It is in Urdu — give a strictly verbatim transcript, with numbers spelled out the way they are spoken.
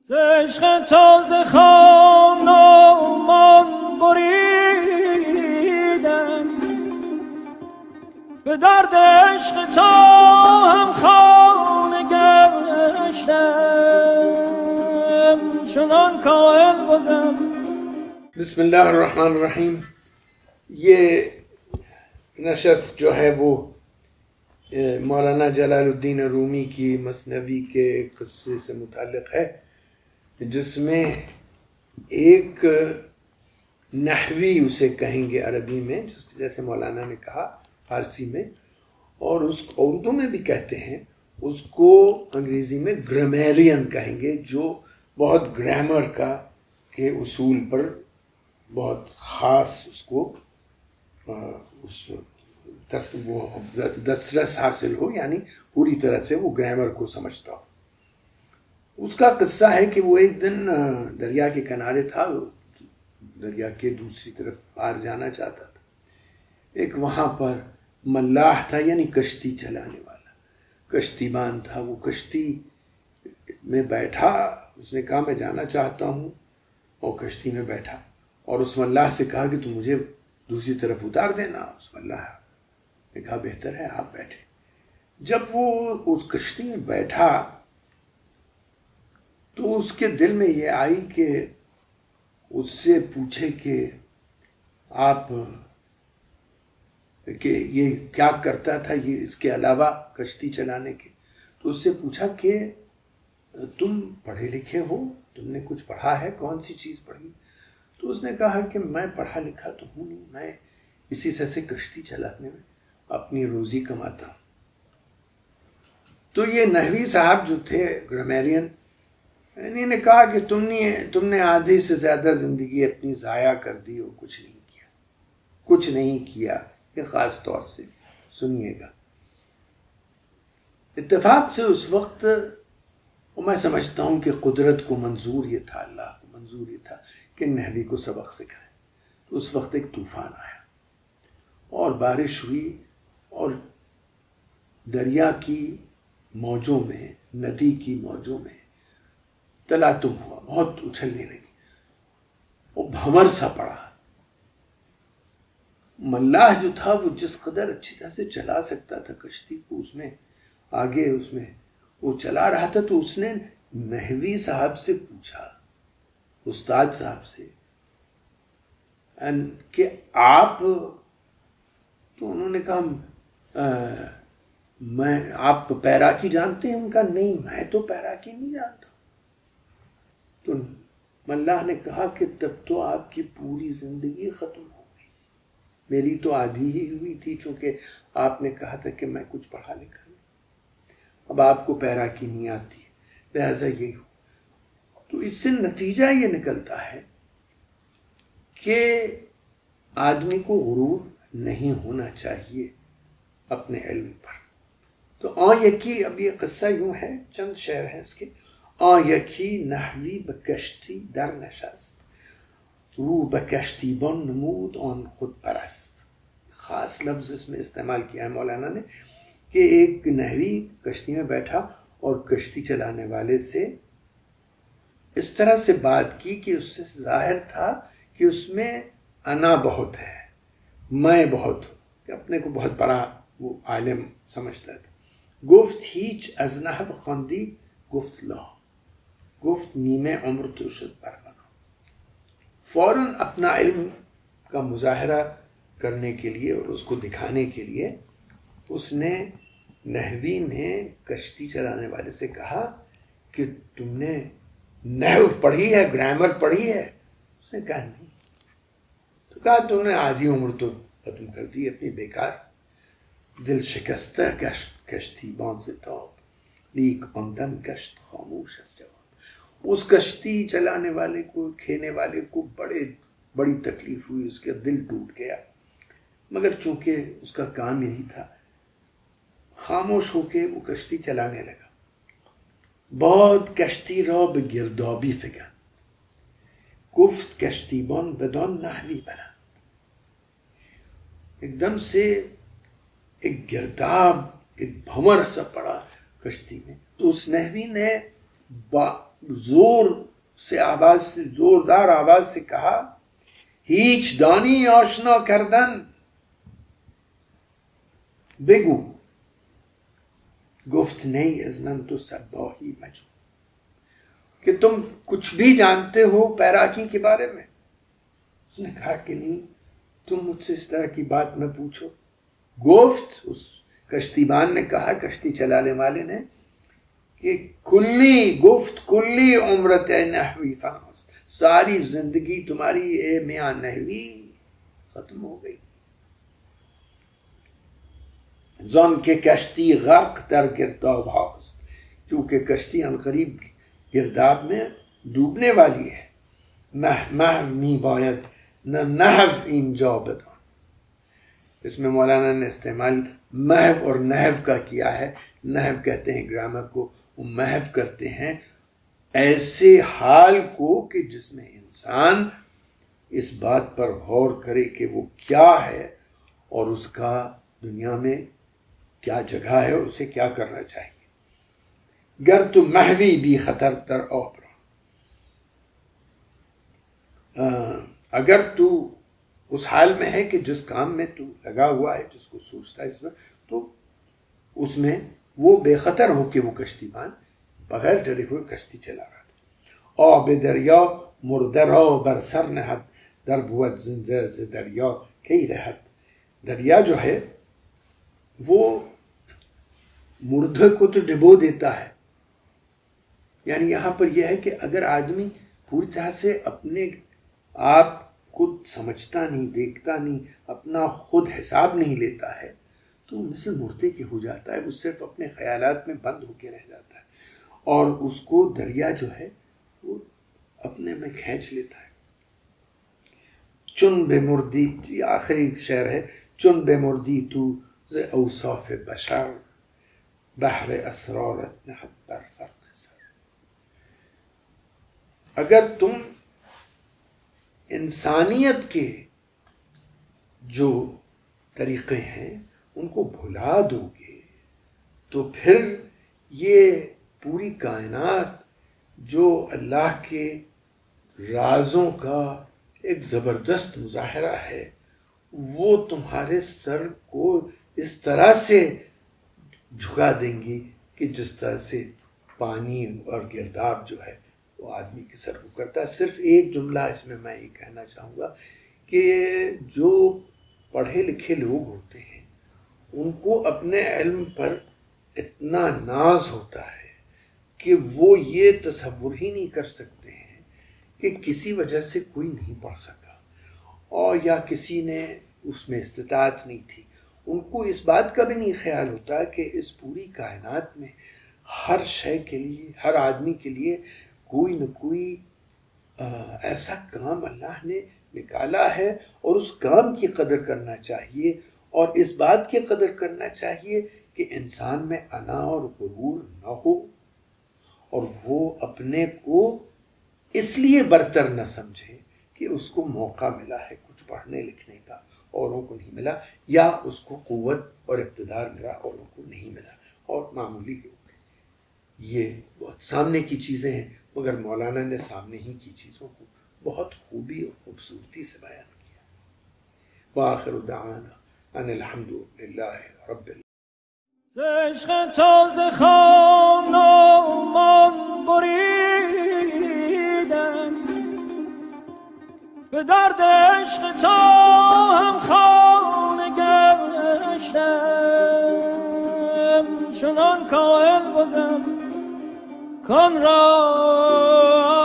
عشق تازه خانمان بریدم، به درد عشق تا هم خانه گشتم، چنان کائل بودم. بسم الله الرحمن الرحیم. یہ نشست جو ہے وہ مولانا جلال الدین رومی کی مثنوی کے ایک قصے سے متعلق ہے، جس میں ایک نحوی اسے کہیں گے عربی میں، جیسے مولانا نے کہا فارسی میں، اور اس اردو میں بھی کہتے ہیں، اس کو انگریزی میں گرامیرین کہیں گے، جو بہت گرامر کا کے اصول پر بہت خاص اس کو اس وہ دسترس حاصل ہو، یعنی پوری طرح سے وہ گرامر کو سمجھتا ہو۔ اس کا قصہ ہے کہ وہ ایک دن دریا کے کنارے تھا، دریا کے دوسری طرف پار جانا چاہتا تھا۔ ایک وہاں پر ملاح تھا، یعنی کشتی چلانے والا، کشتی بان تھا۔ وہ کشتی میں بیٹھا، اس نے کہا میں جانا چاہتا ہوں، اور کشتی میں بیٹھا اور اس ملاح سے کہا کہ تم مجھے دوسری طرف اتار دینا۔ اس ملاح نے کہا بہتر ہے آپ بیٹھے۔ جب وہ اس کشتی میں بیٹھا تو اس کے دل میں یہ آئی کہ اس سے پوچھے کہ آپ کہ یہ کیا کرتا تھا، یہ اس کے علاوہ کشتی چلانے کے۔ تو اس سے پوچھا کہ تم پڑھے لکھے ہو، تم نے کچھ پڑھا ہے، کون سی چیز پڑھی؟ تو اس نے کہا کہ میں پڑھا لکھا تو ہوں نہیں، میں اسی طرح سے کشتی چلانے میں اپنی روزی کماتا ہوں۔ تو یہ نحوی صاحب جو تھے گرامیرین، انہوں نے کہا کہ تم نے تم نے آدھی سے زیادہ زندگی اپنی ضائع کر دی اور کچھ نہیں کیا، کچھ نہیں کیا۔ یہ خاص طور سے سنیے گا۔ اتفاق سے اس وقت میں سمجھتا ہوں کہ قدرت کو منظور یہ تھا، اللہ کو منظور یہ تھا کہ نحوی کو سبق سکھائے۔ تو اس وقت ایک طوفان آیا اور بارش ہوئی، اور دریا کی موجوں میں، ندی کی موجوں میں تلاطم ہوا، بہت اچھلنے لگی، وہ بھنور سا پڑا۔ ملاح جو تھا وہ جس قدر اچھی طرح سے چلا سکتا تھا کشتی کو، اس میں آگے اس میں وہ چلا رہا تھا، تو اس نے نحوی صاحب سے پوچھا، استاد صاحب سے، کہ آپ، تو انہوں نے کہا میں آپ پیراکی جانتے ہیں؟ ان کا نہیں، میں تو پیراکی نہیں جانتا۔ تو ملاح نے کہا کہ تب تو آپ کی پوری زندگی ختم ہو گئی، میری تو آدھی ہی ہوئی تھی، چونکہ آپ نے کہا تھا کہ میں کچھ پڑھا لکھا نہیں، اب آپ کو پیراکی نہیں آتی، لہذا یہی ہو۔ تو اس سے نتیجہ یہ نکلتا ہے کہ آدمی کو غرور نہیں ہونا چاہیے اپنے علم پر۔ تو آن یکی، اب یہ قصہ یوں ہے، چند شعر ہیں اس کے۔ آن یکی نحوی بکشتی در نشست، رو بکشتی بان نمود آن خود پرست۔ خاص لفظ اس میں استعمال کیا ہے مولانا نے کہ ایک نحوی کشتی میں بیٹھا اور کشتی چلانے والے سے اس طرح سے بات کی کہ اس سے ظاہر تھا کہ اس میں انا بہت ہے، میں بہت، کہ اپنے کو بہت بڑا وہ عالم سمجھتا تھا۔ گفت هیچ از نحو خواندی؟ گفت لا، گفت نیمه عمر تو شد برفنا۔ فوراً اپنا علم کا مظاہرہ کرنے کے لیے اور اس کو دکھانے کے لیے اس نے، نحوی نے کشتی چلانے والے سے کہا کہ تم نے نحو پڑھی ہے، گرامر پڑھی ہے؟ اس نے کہا نہیں۔ تو کہا تم نے آدھی عمر تو ختم کر دی اپنی، بیکار۔ دل شکستہ گشت کشتی بان سے تاب، لیک آن دم گشت خاموش از جواب۔ اس کشتی چلانے والے کو، کھینے والے کو بڑے بڑی تکلیف ہوئی، اس کا دل ٹوٹ گیا، مگر چونکہ اس کا کام یہی تھا، خاموش ہو کے وہ کشتی چلانے لگا۔ باد کشتی را به گردابی فکند، گفت کشتیبان بدان نحوی برند۔ ایک دم سے ایک گرداب، ایک بھنور سا پڑا کشتی میں۔ تو اس نحوی نے با زور سے آواز سے زوردار آواز سے کہا هیچ دانی آشنا کردن بگو. گفت نہیں از من تو صباحی مجو، کہ تم کچھ بھی جانتے ہو پیراکی کے بارے میں؟ اس نے کہا کہ نہیں، تم مجھ سے اس طرح کی بات نہ پوچھو. گفت اس کشتی بان نے کہا، کشتی چلانے والے نے، کہ کلی گفت کلی عمرت نحوی فناس، ساری زندگی تمہاری اے میاں نحوی ختم ہو گئی. زن کے کشتی غرق در گرداب ہاست، چونکہ کشتی عنقریب گرداب میں ڈوبنے والی ہے. محو می باید نہ نحو اینجا بدان. اس میں مولانا نے استعمال محو اور نحو کا کیا ہے. نحو کہتے ہیں گرامر کو، وہ محو کرتے ہیں ایسے حال کو کہ جس میں انسان اس بات پر غور کرے کہ وہ کیا ہے اور اس کا دنیا میں کیا جگہ ہے اور اسے کیا کرنا چاہیے. گر تو محوی بھی خطر در آبرا، اگر تو اس حال میں ہے کہ جس کام میں تو لگا ہوا ہے، جس کو سوچتا ہے اس میں، تو اس میں وہ بے خطر ہو کہ وہ کشتی بان بغیر ڈرے ہوئے کشتی چلا رہا تھا. آب دریا مردرا بر سر نہد در بود زنده ز دریا کی رہت. دریا جو ہے وہ مردے کو تو ڈبو دیتا ہے. یعنی یہاں پر یہ ہے کہ اگر آدمی پوری طرح سے اپنے آپ خود سمجھتا نہیں، دیکھتا نہیں، اپنا خود حساب نہیں لیتا ہے، تو مثل مردے کے ہو جاتا ہے. وہ صرف اپنے خیالات میں بند ہو کے رہ جاتا ہے اور اس کو دریا جو ہے وہ اپنے میں کھینچ لیتا ہے. چن بے مردی، یہ آخری شعر ہے. چن بے مردی تو ز اوصاف بشر بحر اسرارت نحت در فرق سر. اگر تم انسانیت کے جو طریقے ہیں ان کو بھلا دو گے تو پھر یہ پوری کائنات جو اللہ کے رازوں کا ایک زبردست مظاہرہ ہے، وہ تمہارے سر کو اس طرح سے جھکا دیں گی کہ جس طرح سے پانی اور گرداب جو ہے وہ آدمی کے سر کو کرتا ہے. صرف ایک جملہ اس میں میں یہ کہنا چاہوں گا کہ جو پڑھے لکھے لوگ ہوتے ہیں ان کو اپنے علم پر اتنا ناز ہوتا ہے کہ وہ یہ تصور ہی نہیں کر سکتے ہیں کہ کسی وجہ سے کوئی نہیں پڑھ سکا اور یا کسی نے اس میں استطاعت نہیں تھی. ان کو اس بات کا بھی نہیں خیال ہوتا کہ اس پوری کائنات میں ہر شے کے لیے، ہر آدمی کے لیے کوئی نہ کوئی ایسا کام اللہ نے نکالا ہے اور اس کام کی قدر کرنا چاہیے اور اس بات کی قدر کرنا چاہیے کہ انسان میں انا اور غرور نہ ہو اور وہ اپنے کو اس لیے برتر نہ سمجھے کہ اس کو موقع ملا ہے کچھ پڑھنے لکھنے کا، اوروں کو نہیں ملا، یا اس کو قوت اور اقتدار ملا اوروں کو نہیں ملا، اور معمولی لوگ. یہ بہت سامنے کی چیزیں ہیں مگر مولانا نے سامنے ہی کی چیزوں کو بہت خوبی اور خوبصورتی سے بیان کیا. وآخر دعوانا ان الحمد للہ رب العالمین. عشق تازه خان من بریدم، به درد عشق تا هم خانه گشتم، چنان کائل بودم کان را